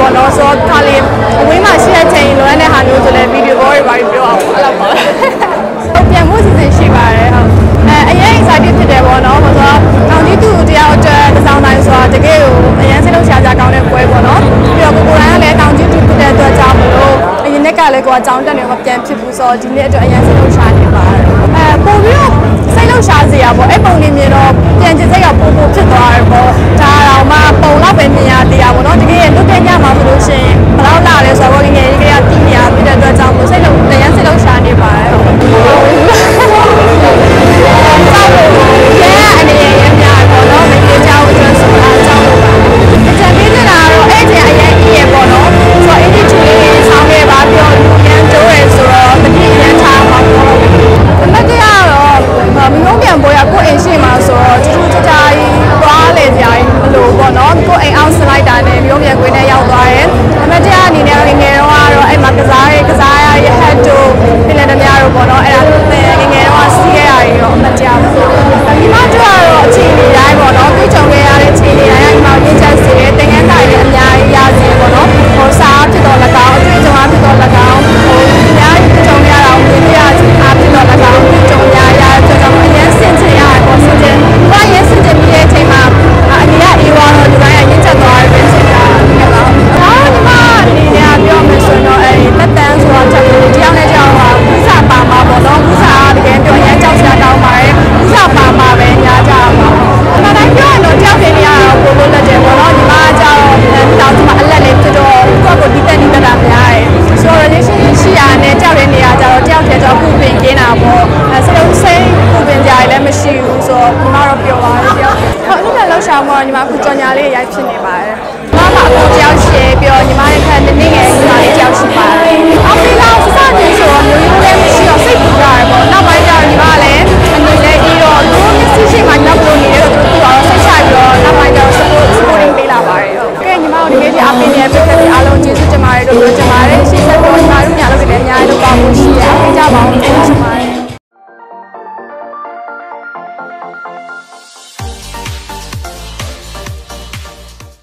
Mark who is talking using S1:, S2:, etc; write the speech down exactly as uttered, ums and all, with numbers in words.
S1: ပေါ့နော်ဆိုတော့ခါလေးအဝေးမှာရှိတဲ့ချိန်လွမ်းတဲ့ဟာမျိုးဆိုလဲဗီဒီယိုဘောတွေပါပြီးပြောအောင်အဲ့လိုပါဟုတ်ပြန်မှုစီစဉ်ရှိပါတယ်ဟုတ်အဲအရင် excited ဖြစ်တယ်ပေါ့နော်ဆိုတော့တောင်ကြီးသူတယောက်အတွက်တစ်ဆောင်တိုင်းဆိုတာတကယ်ကိုအရင်စိတ်လုံးရှားကြကောင်းတဲ့ပွဲပေါ့နော်ပြီးတော့ကိုကိုတိုင်းကလည်းတောင်ကြီးသူဖြစ်တဲ့အတွက်ကြောင့်မလို့အရင်နှစ်ကလည်းကိုကအကြောင်းတက်နေတော့ပြန်ဖြစ်ဘူးဆိုတော့ဒီနေ့အတွက်အရင်စိတ်လုံးရှားနေပါတယ်အဲပို့ပြီးတော့စိတ်လုံးရှားစရာပေါ့အဲ့ပုံလေးမြင်တော့ပြန်ကျင်စိတ်ကပို့ပို့ဖြစ်သွားတယ်ပေါ့ဒါတော့မှပုံတော့ပဲမြင်ရတရားပေါ့နော်တကယ်လွတ်တဲ့ညမှာဆိုလို့ရှိရင်ဘယ်လောက်လာလဲဆိုတော့ငယ်ငယ်လေးကတီးနေရဖြစ်တဲ့အတွက်ကြောင့်စိတ်လုံးအရင်စိတ်လုံးရှားနေပါတယ်ဟုတ်ကြောက်လို့ရဲအနေနဲ့ရများပေါ့နော်မပြေကြောက်အတွက်ဆိုတာကြောက်လို့ပါအကြံပေးနေတာကတော့အဲ့ဒီအရင်ကြီးရပေါ့နော်ဆိုတော့အဲ့ဒီချူလေးဆောင်းခဲ့ပါပြောပြန်တိုးရဲဆိုတော့တတိယထားမှာပေါ့အမတရားတော့မင်းပြန်ပေါ်ရကိုအိမ်ရှိမှာဆိုတော့တူတူကြကြကြီးသွားလေကြကြီးမလို့ပေါ့နော်ကိုအိမ်အောင်စလိုက်တာနဲ့မျိုးပြန်ခွေးနဲ့ရောက်သွားတယ်အမတရားအနေနဲ့ငယ်တော့ကတော့အဲ့မှာကစားရဲကစားရရဲ့ဟက်တို့ပြည်လည်းတများတော့ပေါ့နော်အဲ့ဒါငယ်ငယ်တော့စီးရရရောအမတရားဘူးဒီမှာကျတော့အခြေအနေတိုင်းပေါ့နော်သူကြုံခဲ့ရတဲ့အခြေအနေတိုင်းဒီမှာရင်းချက်စီတဲ့တင်ငန်းတိုင်းလည်းအများကြီးရစီပေါ့နော်ဟိုစားဖြစ်တော့၎င်းအတွေ့အကြုံအဖြစ်တော့၎င်းဟိုအများကြီးကြုံရတာကိုသိရစီအဖြစ်တော့၎င်းကြုံရရတဲ့ကြောင့်အရင်စင်ချင်ရတယ်ပေါ့စင်ချင်ဘာရင်စင်ချင်ပြီးတဲ့အချိန်မှာအနေရအေးဝါတော့ဒီတိုင်းရင်းချက်သွားတယ်စင်တာဒီကောင်ဟာဒီမှာအနေနဲ့ပြောမယ်ဆိုတော့အဲ့ဒီတက်တန်းဆိုတာချက်ကိုတယောက်နဲ့တယောက်ဟာဥစားပါမှာပေါ့နော်ဥစားတကယ်ပြောရမ်းကြောက်စရာတောင်းပါတယ်ဥစားပါမှာပဲညာကြပါမှာဒါတိုင်းပြောရင်တော့တယောက်တည်းနေရတော့ပို့လို့လက်တယ်ပေါ့နော်ဒီမှာကျတော့တောင်းဒီမှာအလက်လေးဖြစ်တော့ကိုယ့်ကိုဒီတက်နေတာများတယ်ဆိုတော့ relation ရှိရတဲ့တယောက်တည်းနေရကြတော့တယောက်တည်းတော့ခုပင်ကင်းတာပေါ့အဲစလုံးစိတ်ခုပင်ကြရလည်းမရှိဘူးဆိုတော့ဒီမှာတော့ပြောပါတယ်တယောက်ဟုတ်အခုလည်းလောက်ရှာမောညီမအခုကြော်ညာလေးရိုက်ဖြစ်နေပါတယ်မမအခုတယောက်ရှယ်ပြောညီမရဲ့ခက်နည်းနည်းငယ်ညီမလေးတယောက်ရှိပါတယ်အော်ဒီလောက်စစချင်းဆိုတော့မျိုးရိုးလည်းမရှိတော့စိတ်ပူရတယ်ပေါ့နောက်ပိုင်းကျတော့ညီမလည်းအနေနဲ့ပြီးတော့သူမျက်စိရှိမှနောက်လို့နေတော့သူကတော့စိတ်ချပြီးတော့နောက်ပိုင်းကျတော့ support supporting ပေးလာပါတယ်ဟုတ်ကဲညီမတို့ဒီနေ့ဒီအပင်ရဲ့ပြည့်တဲ့အားလုံးကျေးဇူးတင်ပါတယ်လို့ပြောချင်ပါတယ်ရှေ့ဆက်တော့ညီမတို့ညာလို့လည်းအများကြီးလုပ်ပါဖို့ရှိရအောင်ကြပါဦး